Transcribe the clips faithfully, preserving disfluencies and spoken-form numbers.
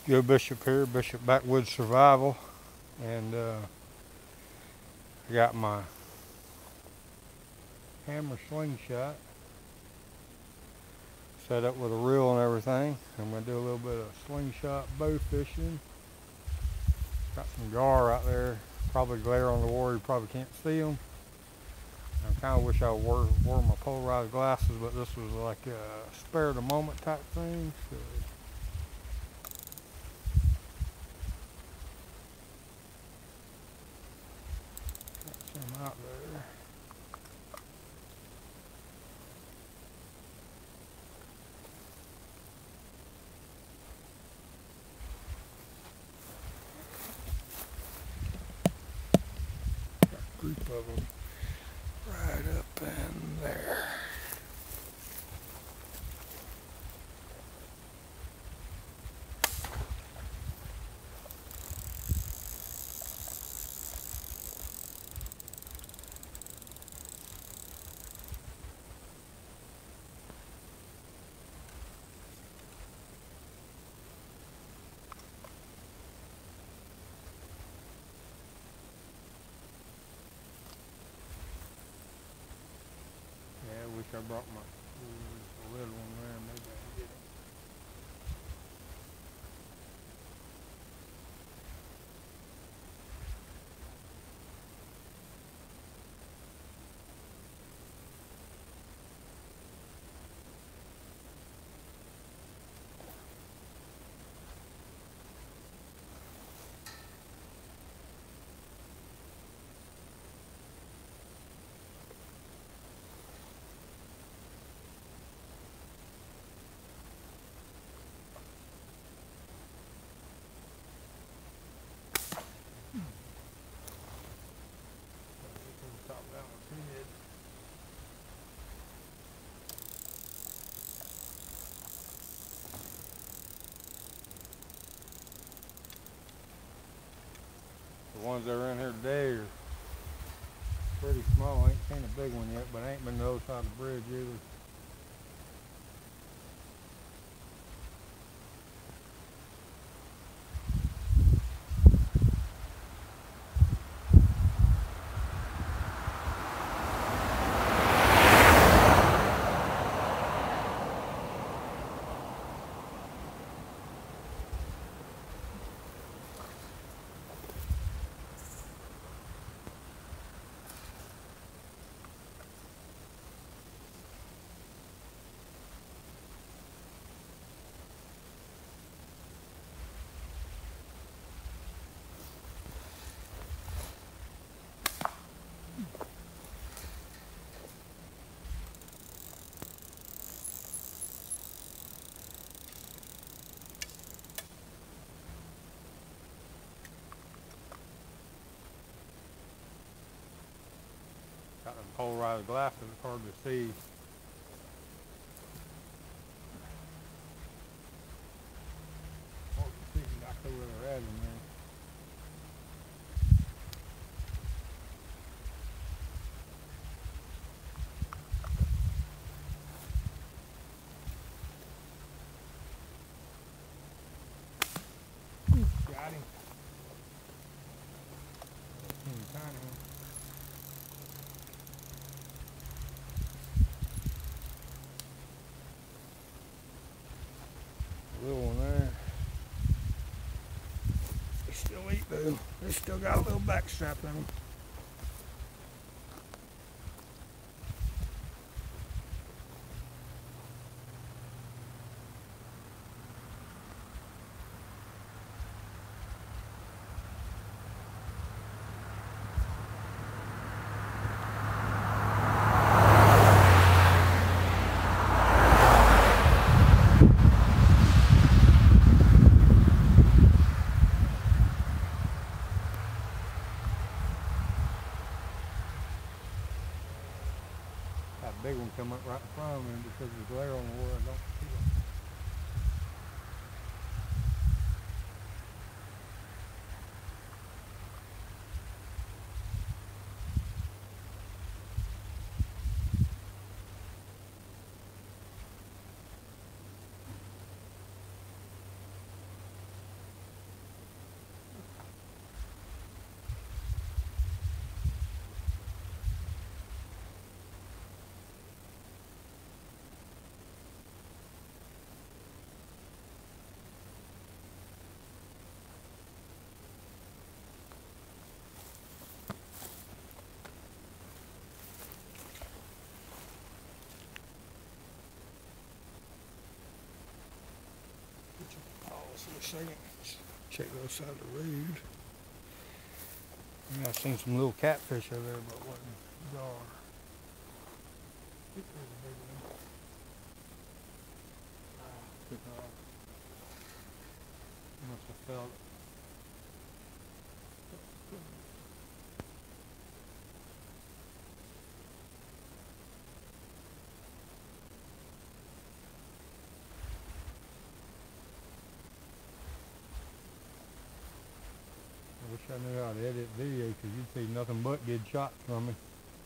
Joe Bishop here, Bishop Backwoods Survival, and uh, I got my hammer slingshot set up with a reel and everything. I'm going to do a little bit of slingshot bow fishing. Got some gar out there, probably glare on the water, you probably can't see them. I kind of wish I wore, wore my polarized glasses, but this was like a spare of the moment type thing. So. Some out there. Got a group of them right up in there. I wish I brought my ooh, little one there, maybe I can get it. Top of that one's head. The ones that are in here today are pretty small. I ain't seen a big one yet, but I ain't been to the other side of the bridge either. Got them polarized glasses, it's hard to see. Hard to see exactly where they're at in there. Got him. Teeny tiny one. Little one there. They still eat though. They still got a little back strap in them. That big one come up right in front of me because of the glare on the water. I don't see them. for a second. Check the other side of the road. Yeah, I've seen some little catfish over there, but it wasn't gar. There's a big one. Ah, took off. Must have felt it. I wish I knew how to edit video, because you'd see nothing but good shots from me.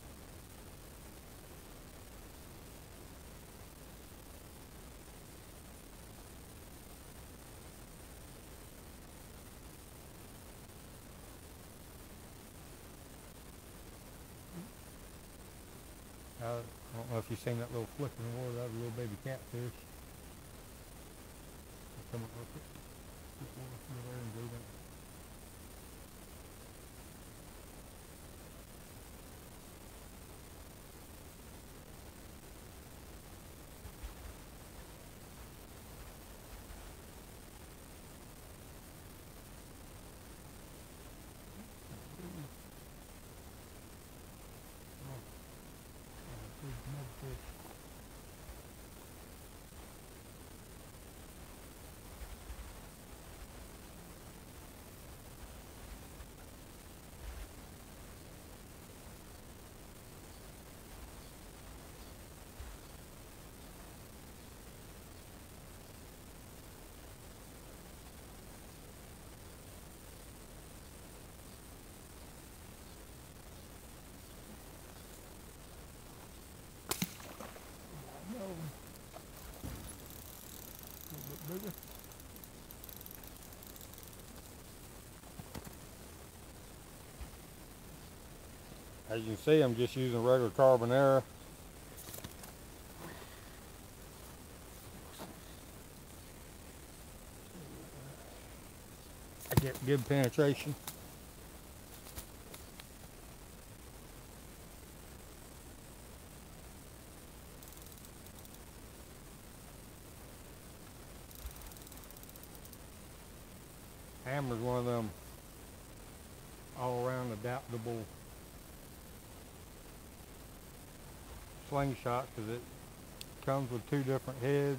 I don't know if you've seen that little flick in the water. That was a little baby catfish. Come up with it. Get one from there and do that. Bigger. As you can see, I'm just using regular carbonara. I get good penetration. Hammer's one of them all-around adaptable slingshots, because it comes with two different heads.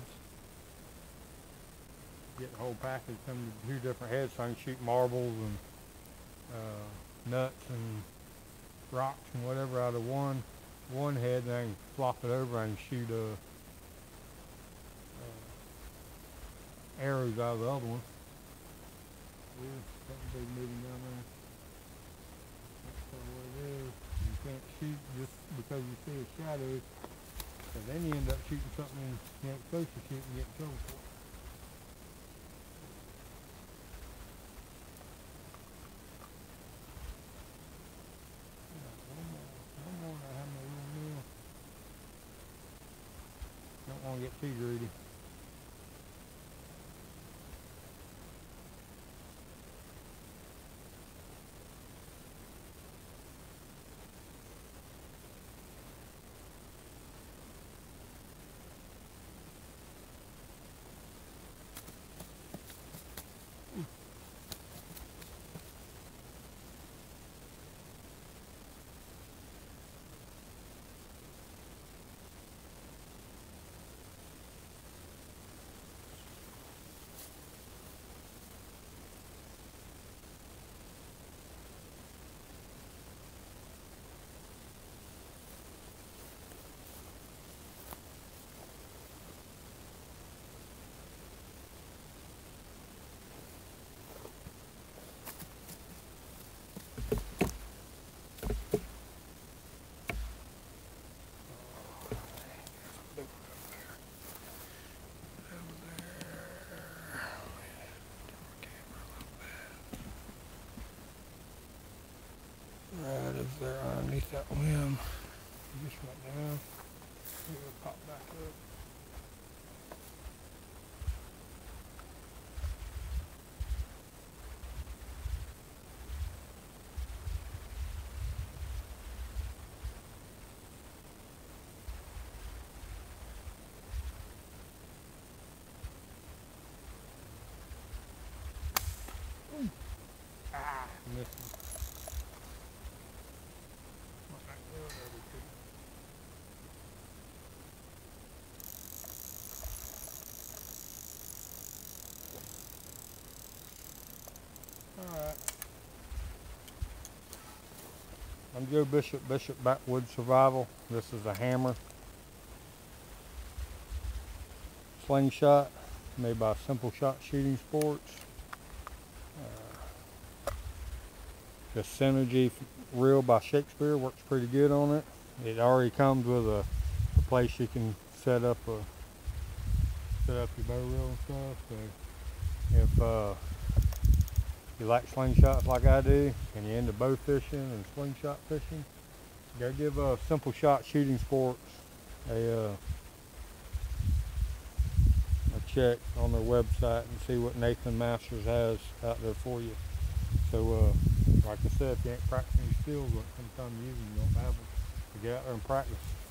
Get the whole package, comes with two different heads, so I can shoot marbles and uh, nuts and rocks and whatever out of one one head, and I can flop it over and shoot uh, uh, arrows out of the other one. Yeah, something big moving down there. That's probably what it is. You can't shoot just because you see a shadow, because then you end up shooting something you ain't supposed to shoot and get in trouble for it. Yeah, one more, one more, and I have my little meal. Don't want to get too greedy. Right up there underneath that limb. It just went down. It'll pop back up. missing. What that girl there we could. Alright. I'm Joe Bishop, Bishop Backwoods Survival. This is a hammer slingshot made by Simple Shot Shooting Sports. Uh, the Synergy reel by Shakespeare works pretty good on it. It already comes with a, a place you can set up a set up your bow reel and stuff. So if uh, you like slingshots like I do, and you're into bow fishing and slingshot fishing, go give uh, Simple Shot Shooting Sports a, uh, a check on their website and see what Nathan Masters has out there for you. So, uh, like I said, if you ain't practicing your skills when it comes time to use them, you don't have them. So get out there and practice.